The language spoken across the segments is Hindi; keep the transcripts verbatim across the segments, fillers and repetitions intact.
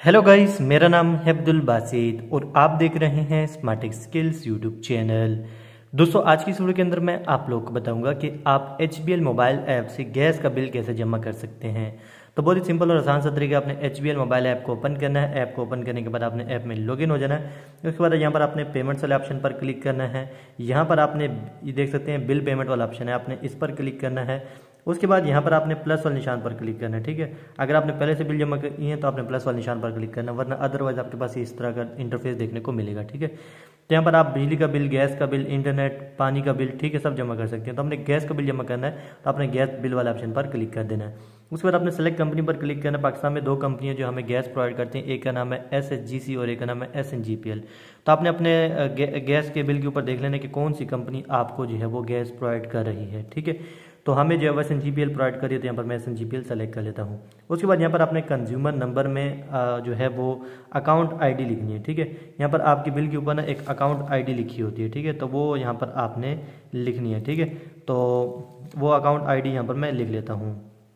हेलो गाइस, मेरा नाम है अब्दुल बासित और आप देख रहे हैं स्मार्ट स्किल्स यूट्यूब चैनल। दोस्तों, आज की इस वीडियो के अंदर मैं आप लोगों को बताऊंगा कि आप H B L mobile app से गैस का बिल कैसे जमा कर सकते हैं। तो बहुत ही सिंपल और आसान सा तरीका, आपने H B L mobile app को ओपन करना है। ऐप को ओपन करने के बाद आपने ऐप में लॉगिन हो जाना है। उसके बाद यहाँ पर आपने पेमेंट्स वाले ऑप्शन पर क्लिक करना है। यहाँ पर आपने ये देख सकते हैं बिल पेमेंट वाला ऑप्शन है, आपने इस पर क्लिक करना है। उसके बाद यहाँ पर आपने प्लस वाले निशान पर क्लिक करना है। ठीक है, अगर आपने पहले से बिल जमा किए हैं तो आपने प्लस वाले निशान पर क्लिक करना, वरना अदरवाइज आपके पास इस तरह का इंटरफेस देखने को मिलेगा। ठीक है, तो यहाँ पर आप बिजली का बिल, गैस का बिल, इंटरनेट, पानी का बिल, ठीक है, सब जमा कर सकते हैं। तो हमने गैस का बिल जमा करना है तो आपने गैस बिल वाले ऑप्शन पर क्लिक कर देना है। उसके बाद आपने सेलेक्ट कंपनी पर क्लिक करना है। पाकिस्तान में दो कंपनियां जो हमें गैस प्रोवाइड करती हैं, एक का नाम है एस एच जी सी और एक का नाम है S N G P L. तो आपने अपने गैस के बिल के ऊपर देख लेना कि कौन सी कंपनी आपको जो है वो गैस प्रोवाइड कर रही है। ठीक है, तो हमें जो है S N G P L provide करिए, तो यहाँ पर मैं S N G P L select कर लेता हूँ। उसके बाद यहाँ पर आपने कंज्यूमर नंबर में जो है वो अकाउंट आईडी लिखनी है। ठीक है, यहाँ पर आपके बिल के ऊपर ना एक अकाउंट आईडी लिखी होती है। ठीक है, तो वो यहाँ पर आपने लिखनी है। ठीक है, तो वो अकाउंट आईडी यहाँ पर मैं लिख लेता हूँ।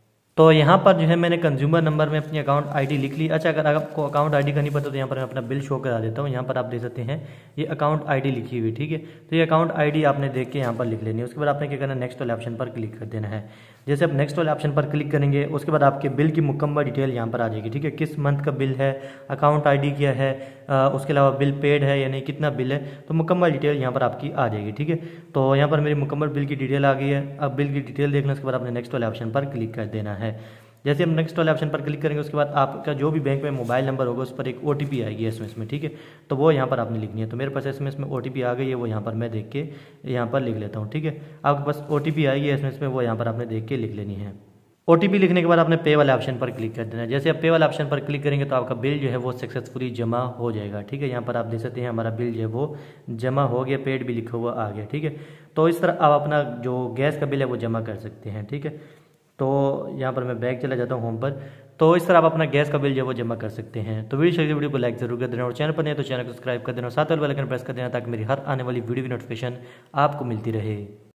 तो यहाँ पर जो है मैंने कंज्यूमर नंबर में अपनी अकाउंट आईडी लिख ली। अच्छा, अगर आपको अकाउंट आईडी का नहीं पता तो यहाँ पर मैं अपना बिल शो करा देता हूँ। यहाँ पर आप देख सकते हैं ये अकाउंट आईडी लिखी हुई। ठीक है, तो ये अकाउंट आईडी आपने देख के यहाँ पर लिख लेनी है। उसके बाद आपने क्या करना है, नेक्स्ट वाले ऑप्शन पर क्लिक कर देना है। जैसे आप नेक्स्ट वाले ऑप्शन पर क्लिक करेंगे उसके बाद आपके बिल की मुकम्मल डिटेल यहाँ पर आ जाएगी। ठीक है, किस मंथ का बिल है, अकाउंट आईडी क्या है, आ, उसके अलावा बिल पेड है यानी कितना बिल है, तो मुकम्मल डिटेल यहाँ पर आपकी आ जाएगी। ठीक है, तो यहाँ पर मेरी मुकम्मल बिल की डिटेल आ गई है। अब बिल की डिटेल देखने उसके बाद आपने नेक्स्ट वाले ऑप्शन पर क्लिक कर देना है। जैसे हम नेक्स्ट वाले ऑप्शन पर क्लिक करेंगे उसके बाद आपका जो भी बैंक में मोबाइल नंबर होगा उस पर एक ओ टी पी आएगी एसएमएस में। ठीक है, तो वो यहाँ पर आपने लिखनी है। तो मेरे पास एसएमएस में ओ टी पी आ गई है, वो यहाँ पर मैं देख के यहाँ पर लिख लेता हूँ। ठीक है, आपके पास ओ टी पी आएगी एसएमएस में, वो यहाँ पर आपने देख के लिख लेनी है। ओ टी पी लिखने के बाद आपने पे वाले ऑप्शन पर क्लिक कर देना है। जैसे आप पे वाले ऑप्शन पर क्लिक करेंगे तो आपका बिल जो है वो सक्सेसफुली जमा हो जाएगा। ठीक है, यहाँ पर आप देख सकते हैं हमारा बिल जो है वो जमा हो गया, पेड भी लिखा हुआ आ गया। ठीक है, तो इस तरह आप अपना जो गैस का बिल है वो जमा कर सकते हैं। ठीक है, तो यहाँ पर मैं बैक चला जाता हूँ होम पर। तो इस तरह आप अपना गैस का बिल जो है वो जमा कर सकते हैं। तो वीडियो चाहिए वीडियो को लाइक जरूर कर देना और चैनल पर नहीं तो चैनल को सब्सक्राइब कर देना और साथ वाले बेल आइकन प्रेस कर देना ताकि मेरी हर आने वाली वीडियो की नोटिफिकेशन आपको मिलती रहे।